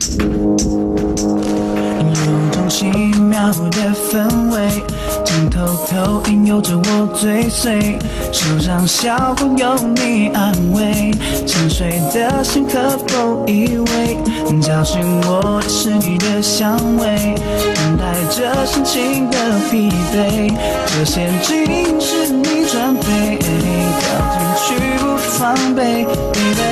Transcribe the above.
有种奇妙的氛围，镜头投影有着我追随，手上小朋友你安慰，沉睡的心可否依偎？叫醒我的是你的香味，等待着心情的疲惫，这陷阱是你准备，掉进去不防备，baby。